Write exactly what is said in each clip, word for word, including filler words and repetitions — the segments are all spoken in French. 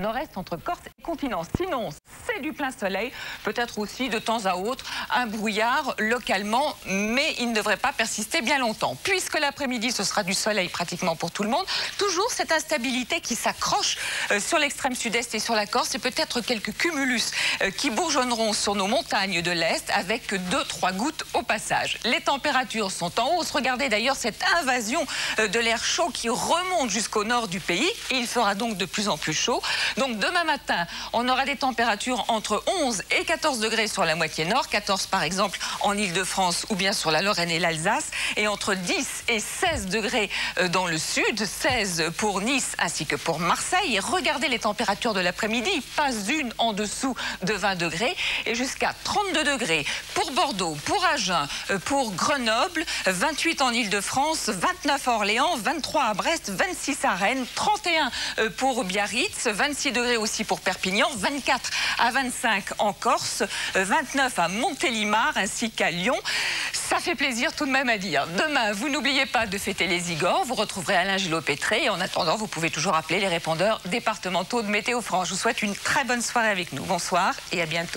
nord-est entre Corse et continent. Sinon, c'est du plein soleil, peut-être aussi de temps à autre un brouillard localement, mais il ne devrait pas persister bien longtemps. Puisque l'après-midi, ce sera du soleil pratiquement pour tout le monde, toujours cette instabilité qui s'accroche euh, sur l'extrême sud-est et sur la Corse, et peut-être quelques cumulus euh, qui bourgeonneront sur nos montagnes de l'Est avec deux trois gouttes au passage. Les températures sont en hausse. Regardez d'ailleurs cette invasion euh, de l'air chaud qui remonte jusqu'au nord du pays. Et il fera donc de plus en plus chaud. Donc demain matin, on aura des températures entre onze et quatorze degrés sur la moitié nord, quatorze par exemple en Île-de-France ou bien sur la Lorraine et l'Alsace, et entre dix et seize degrés dans le sud, seize pour Nice ainsi que pour Marseille. Et regardez les températures de l'après-midi, pas une en dessous de vingt degrés, et jusqu'à trente-deux degrés pour Bordeaux, pour Agen, pour Grenoble, vingt-huit en Île-de-France, vingt-neuf à Orléans, vingt-trois à Brest, vingt-six à Rennes, trente et un pour Biarritz, vingt-six degrés aussi pour Perpignan, vingt-quatre à vingt-cinq en Corse, vingt-neuf à Montélimar ainsi qu'à Lyon. Ça fait plaisir tout de même à dire. Demain, vous n'oubliez pas de fêter les Igors. Vous retrouverez Alain Gillot-Pétré. Et en attendant, vous pouvez toujours appeler les répondeurs départementaux de Météo France. Je vous souhaite une très bonne soirée avec nous. Bonsoir et à bientôt.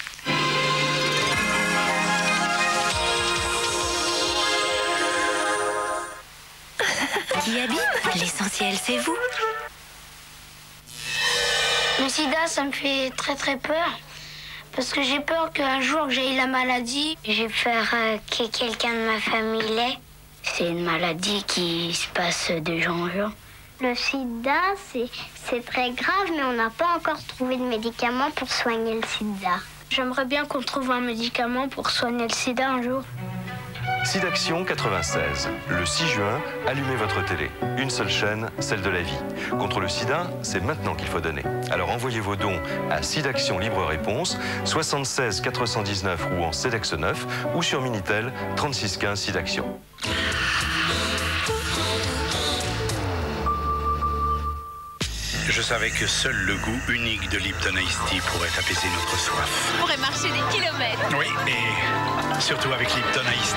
Qui habite? L'essentiel, c'est vous. Le sida, ça me fait très très peur. Parce que j'ai peur qu'un jour que j'ai la maladie. J'ai peur euh, que quelqu'un de ma famille l'ait. C'est une maladie qui se passe de jour en jour. Le sida, c'est très grave, mais on n'a pas encore trouvé de médicament pour soigner le sida. J'aimerais bien qu'on trouve un médicament pour soigner le sida un jour. SIDAction quatre-vingt-seize. Le six juin, allumez votre télé. Une seule chaîne, celle de la vie. Contre le sida, c'est maintenant qu'il faut donner. Alors envoyez vos dons à SIDAction Libre Réponse, soixante-seize quatre cent dix-neuf ou en CEDEX neuf ou sur Minitel trente-six quinze SIDAction. Je savais que seul le goût unique de Lipton Ice Tea pourrait apaiser notre soif. On pourrait marcher des kilomètres. Oui, et surtout avec Lipton Ice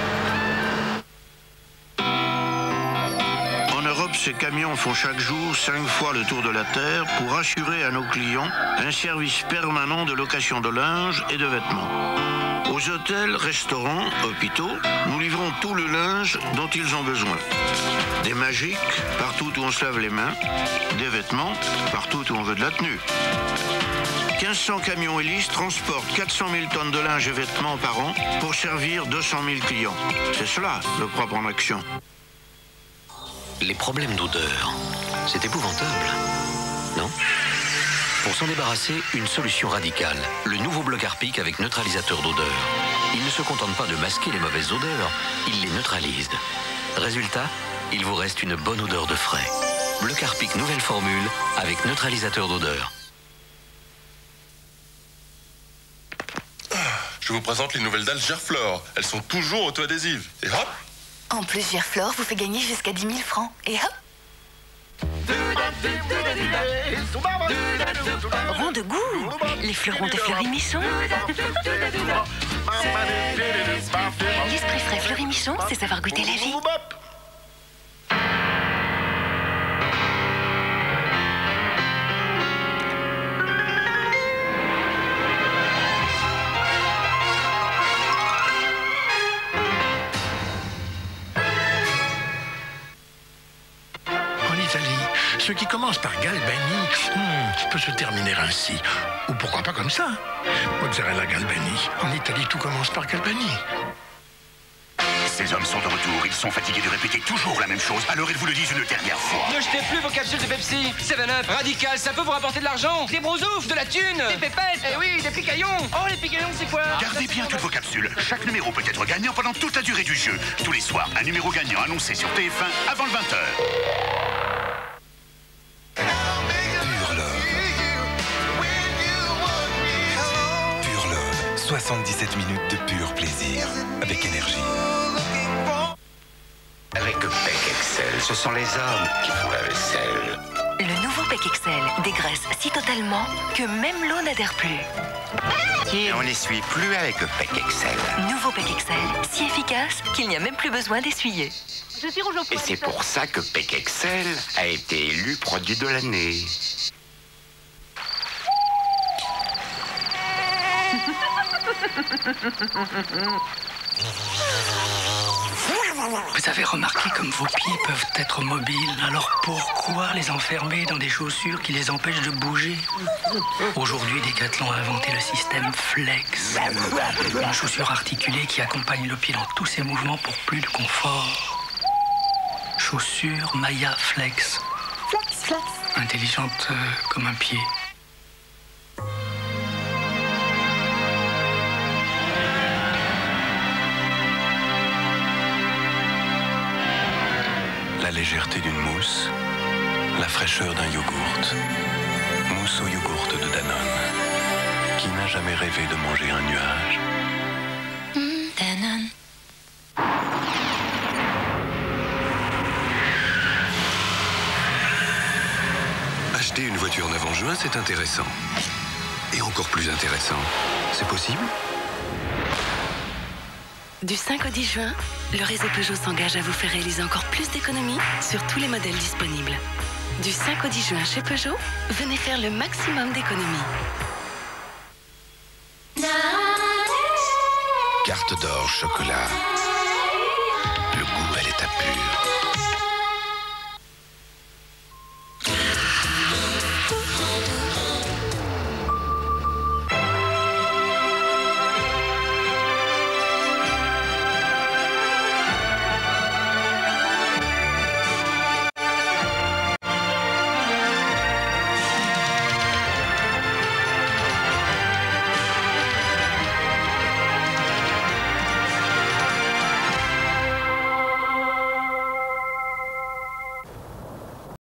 Tea. En Europe, ces camions font chaque jour cinq fois le tour de la Terre pour assurer à nos clients un service permanent de location de linge et de vêtements. Aux hôtels, restaurants, hôpitaux, nous livrons tout le linge dont ils ont besoin. Des magiques, partout où on se lave les mains. Des vêtements, partout où on veut de la tenue. quinze cents camions Hélice transportent quatre cent mille tonnes de linge et vêtements par an pour servir deux cent mille clients. C'est cela, le propre en action. Les problèmes d'odeur, c'est épouvantable, non? Pour s'en débarrasser, une solution radicale. Le nouveau bloc Harpic avec neutralisateur d'odeur. Il ne se contente pas de masquer les mauvaises odeurs, il les neutralise. Résultat, il vous reste une bonne odeur de frais. Bloc Harpic nouvelle formule avec neutralisateur d'odeur. Je vous présente les nouvelles dalles Gerflor. Elles sont toujours auto-adhésives. Et hop! En plus, Gerflor vous fait gagner jusqu'à dix mille francs. Et hop! Rond de goût, les fleurons de Fleury-Michon. L'esprit frais Fleury-Michon, c'est savoir goûter la vie. Ce qui commence par Galbani hmm, peut se terminer ainsi. Ou pourquoi pas comme ça. Mozzarella Galbani. En Italie, tout commence par Galbani. Ces hommes sont de retour. Ils sont fatigués de répéter toujours la même chose. Alors ils vous le disent une dernière fois. Ne jetez plus vos capsules de Pepsi. sept up, Radical, ça peut vous rapporter de l'argent. Des brousoufs, de la thune. Des pépettes. Eh oui, des picaillons. Oh, les picaillons, c'est quoi? Gardez bien toutes vos capsules. Chaque numéro peut être gagnant pendant toute la durée du jeu. Tous les soirs, un numéro gagnant annoncé sur T F un avant le vingt heures. soixante-dix-sept minutes de pur plaisir, avec énergie. Avec Peck Excel, ce sont les hommes qui font la vaisselle. Le nouveau Peck Excel dégraisse si totalement que même l'eau n'adhère plus. Et on n'essuie plus avec le Peck Excel. Nouveau Peck Excel, si efficace qu'il n'y a même plus besoin d'essuyer. Et c'est pour ça que Peck Excel a été élu produit de l'année. Vous avez remarqué comme vos pieds peuvent être mobiles, alors pourquoi les enfermer dans des chaussures qui les empêchent de bouger? Aujourd'hui, Decathlon a inventé le système Flex, une chaussure articulée qui accompagne le pied dans tous ses mouvements pour plus de confort. Chaussure Maya Flex. Flex, flex. Intelligente euh, comme un pied. La légèreté d'une mousse, la fraîcheur d'un yogourt. Mousse au yogourt de Danone. Qui n'a jamais rêvé de manger un nuage? Mmh, Danone. Acheter une voiture neuve en juin, c'est intéressant. Et encore plus intéressant, c'est possible? Du cinq au dix juin, le réseau Peugeot s'engage à vous faire réaliser encore plus d'économies sur tous les modèles disponibles. Du cinq au dix juin chez Peugeot, venez faire le maximum d'économies. Carte d'or chocolat.